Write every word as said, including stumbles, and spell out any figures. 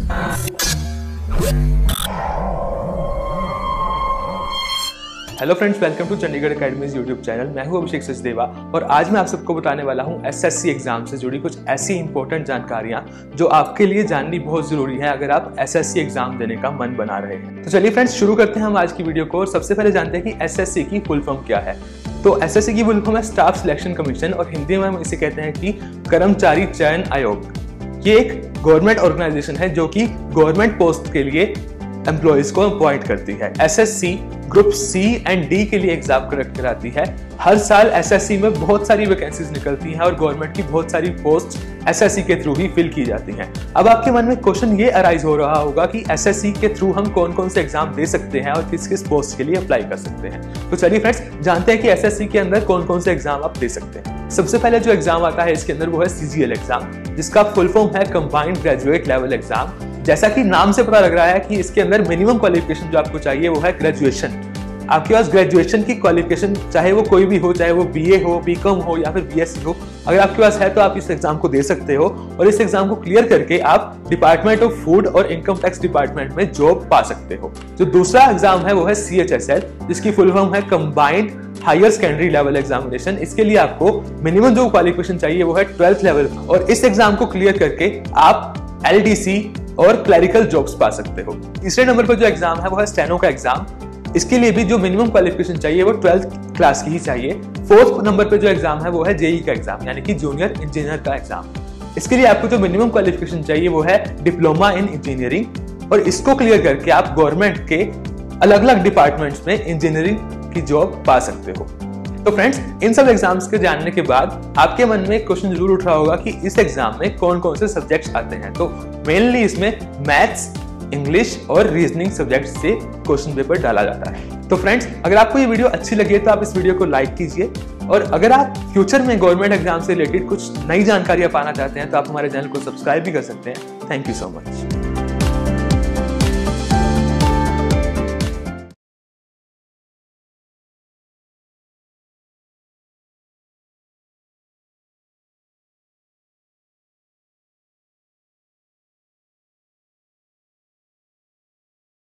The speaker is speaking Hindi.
Hello friends, welcome to Chandigarh academy YouTube channel. मैं हूं अभिषेक सचदेवा और आज मैं आप सबको बताने वाला हूं एसएससी एग्जाम से जुड़ी कुछ ऐसी इंपॉर्टेंट जानकारियां जो आपके लिए जाननी बहुत जरूरी है अगर आप एसएससी एग्जाम देने का मन बना रहे हैं। तो चलिए फ्रेंड्स, शुरू करते हैं हम आज की वीडियो को। और सबसे पहले जानते हैं कि एसएससी की फुल फॉर्म क्या है। तो एसएससी की फुल फॉर्म है स्टाफ सिलेक्शन कमीशन, और हिंदी में हम इसे कहते हैं कि कर्मचारी चयन आयोग। ये एक गवर्नमेंट ऑर्गेनाइजेशन है जो कि गवर्नमेंट पोस्ट के लिए एम्प्लॉइज को अपॉइंट करती है। SSC group C and D के लिए एग्जाम कंडक्ट कराती है। हर साल एसएससी में बहुत सारी वैकेंसीज निकलती हैं और गवर्नमेंट की बहुत सारी पोस्ट एसएससी के थ्रू ही फिल की जाती हैं। अब आपके मन में क्वेश्चन ये अराइज हो रहा होगा कि एसएससी के थ्रू हम कौन कौन से एग्जाम दे सकते हैं और किस किस पोस्ट के लिए अप्लाई कर सकते हैं। तो चलिए फ्रेंड्स, जानते हैं कि एसएससी के अंदर कौन कौन से एग्जाम आप दे सकते हैं। सबसे पहले जो एग्जाम आता है इसके अंदर वो है सीजीएल एग्जाम, जिसका फुल फॉर्म है कंबाइंड ग्रेजुएट लेवल एग्जाम। जैसा कि नाम से पता लग रहा है कि इसके अंदर मिनिमम क्वालिफिकेशन जो आपको चाहिए वो है ग्रेजुएशन। आपके पास ग्रेजुएशन की क्वालिफिकेशन चाहे वो कोई भी हो, चाहे वो बीए हो, बीकॉम हो या फिर बीएससी हो, अगर आपके पास है तो आप इस एग्जाम को दे सकते हो और इस एग्जाम को क्लियर करके आप डिपार्टमेंट ऑफ फूड और इनकम टैक्स डिपार्टमेंट में जॉब पा सकते हो। जो दूसरा एग्जाम है वो है सीएचएसएल, जिसकी फुल फॉर्म है combined higher secondary level examination. इसके लिए आपको मिनिमम जो क्वालिफिकेशन चाहिए वो है ट्वेल्थ लेवल, और इस एग्जाम को क्लियर करके आप एलडीसी और क्लरिकल जॉब्स पा सकते हो। तीसरे नंबर पर जो एग्जाम है वो है स्टेनो का एग्जाम। इसके लिए भी जो मिनिमम क्वालिफिकेशन चाहिए वो ट्वेल्थ क्लास की ही चाहिए। फोर्थ नंबर पे जो एग्जाम है वो है जेई का एग्जाम, यानी कि जूनियर इंजीनियर का एग्जाम। इसके लिए आपको जो मिनिमम क्वालिफिकेशन चाहिए वो है डिप्लोमा इन इंजीनियरिंग, और इसको क्लियर करके आप गवर्नमेंट के अलग अलग डिपार्टमेंट्स में इंजीनियरिंग की जॉब पा सकते हो। तो फ्रेंड्स, इन सब एग्जाम्स के जानने के बाद आपके मन में एक क्वेश्चन जरूर उठ रहा होगा कि इस एग्जाम में कौन कौन से सब्जेक्ट्स आते हैं। तो मेनली इसमें मैथ्स, इंग्लिश और रीजनिंग सब्जेक्ट से क्वेश्चन पेपर डाला जाता है। तो फ्रेंड्स, अगर आपको ये वीडियो अच्छी लगी है तो आप इस वीडियो को लाइक कीजिए, और अगर आप फ्यूचर में गवर्नमेंट एग्जाम से रिलेटेड कुछ नई जानकारियां पाना चाहते हैं तो आप हमारे चैनल को सब्सक्राइब भी कर सकते हैं। Thank you so much.